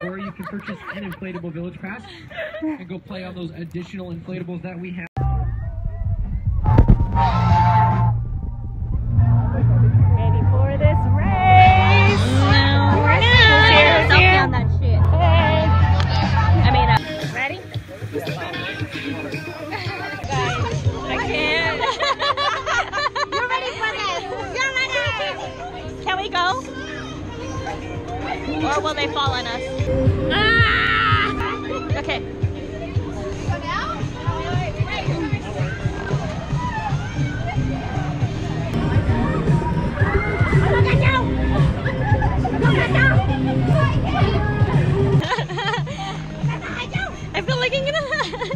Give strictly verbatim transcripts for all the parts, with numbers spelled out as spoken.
or you can purchase an inflatable village pass and go play on those additional inflatables that we have. Ready for this race? No. Who's here? Who's here? On that shit. Hey. I mean, uh, ready? I can't. You're ready for this. You're ready. Can we go? Or will they fall on us? Ah! Okay. Go now? I feel like I'm gonna.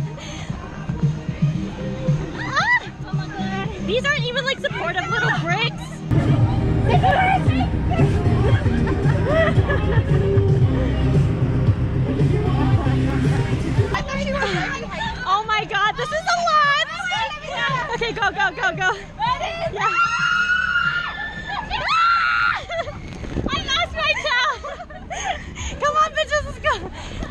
Ah! These aren't even like supportive little bricks. Oh my god, this is a lot! Okay, go, go, go, go. Yeah. I lost my tail! Come on, bitches, let's go!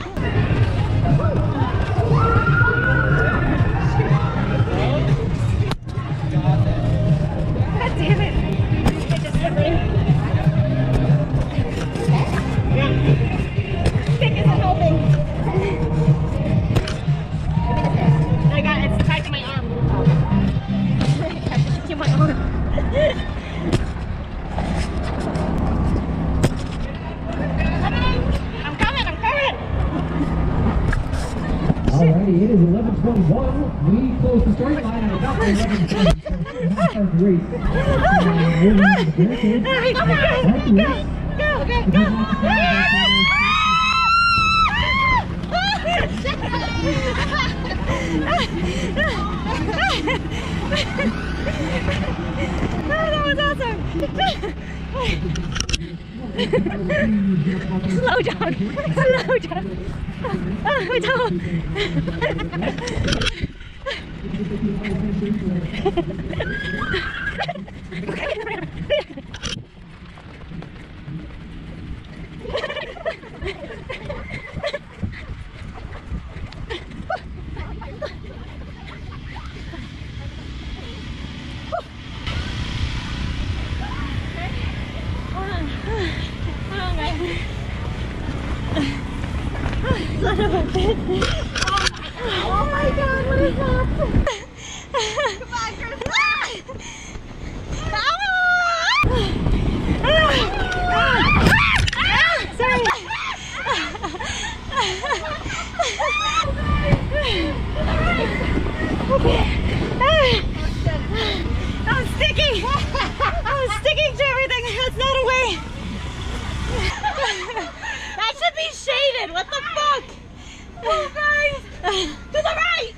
God damn it! Stick isn't helping. I got it. It's tied to my arm. It's to my arm. I'm coming. I'm coming. Alrighty, it is eleven twenty-one. We close the straight line at about eleven twenty. Race. Go, go, go, go. That was awesome. Slow down. Slow down. Oh, my toe. Son of a bitch. Oh my god, what is that? Come on, Krista. Sorry. Okay. I'm sticking. I'm sticking to everything. That's not a way. That should be shaded. What the fuck? Oh, guys. To the right.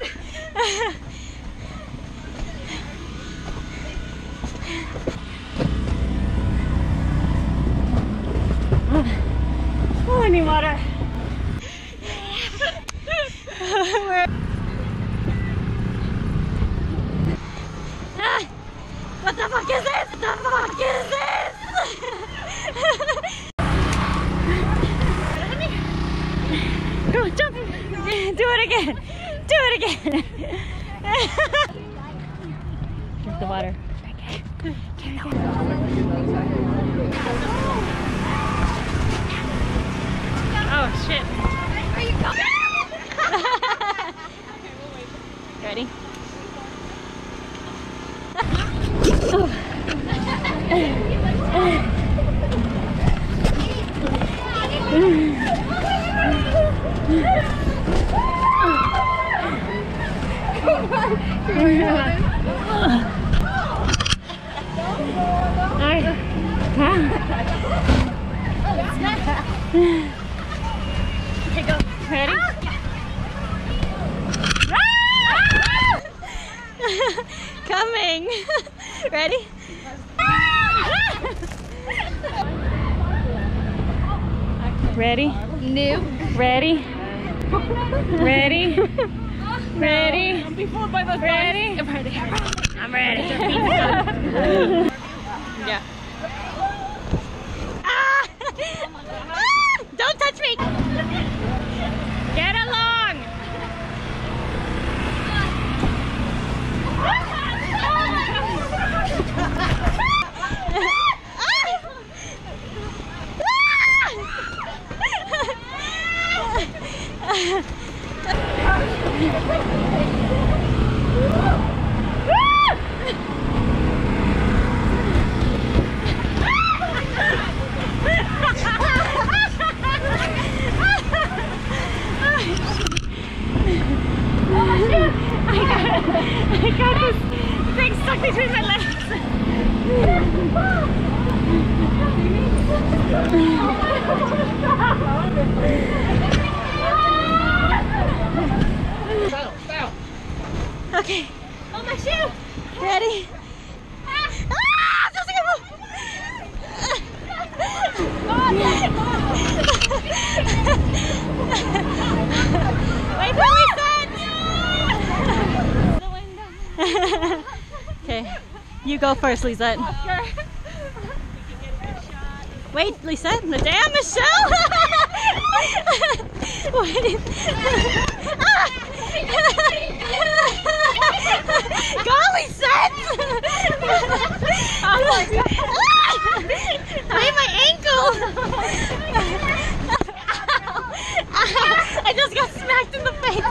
Oh, I need water. Ah, what the fuck is this? What the fuck is this? Go, jump! Do it again! Do it again! Drink the water. Okay. Carry on. Oh shit. Where are you going? Ready? Oh. Okay, go. Ready? Coming. Ready? Ready? New. Ready? Ready? Ready? Don't be fooled by those Ready? I'm ready. I'm ready. Yeah. Ah! Ah! Don't touch me! I got this thing stuck between my legs. Okay. Oh, my shoe. Ready? Ah! Just go. Wait for me, son. Okay, you go first, Lisette. Wait, Lisette. Damn, Michelle. Wait. Go, Lisette. Oh my God. Wait, my ankle. I just got smacked in the face.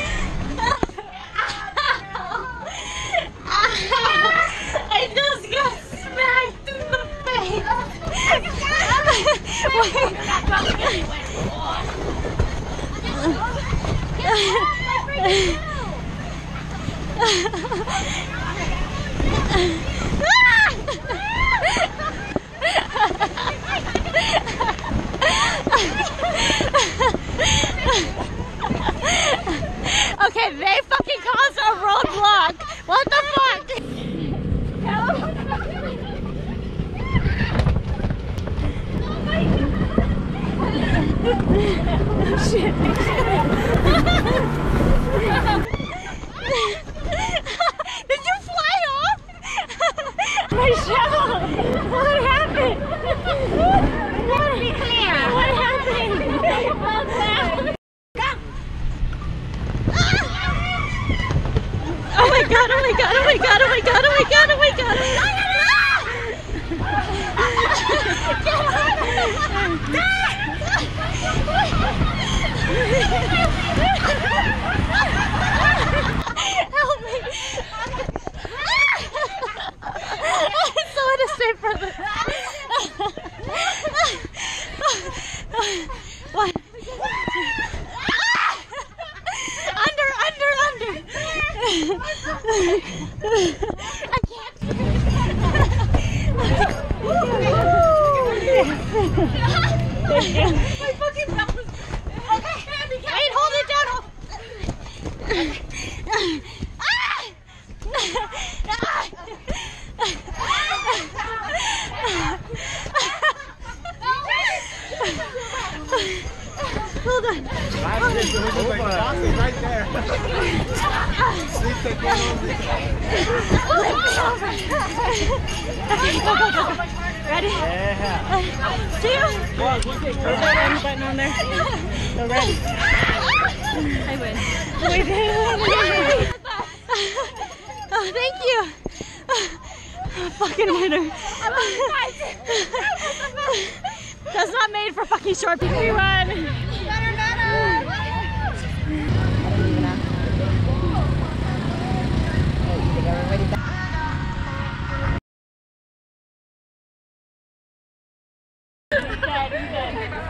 I just got smacked in the face. Okay, they fucking caused a roadblock. What the fuck? Oh shit. Did you fly off? Michelle, what happened? What, be clear. What happened? Oh my god, oh my god, oh my god, oh my god, oh my god, oh my god. Help me. I'm so innocent for this. What? Under, under, under. I can't. My fucking mouth is... Okay, wait, hold it down. Hold on. Right there. Sleep the gun on this. Okay, go, go, go, go. Ready? Yeah. Two. Put that button on there. So ready. I win. We did. Oh, thank you. Oh, fucking winner. That's not made for fucking short people. We won. Better, better. Dead, dead.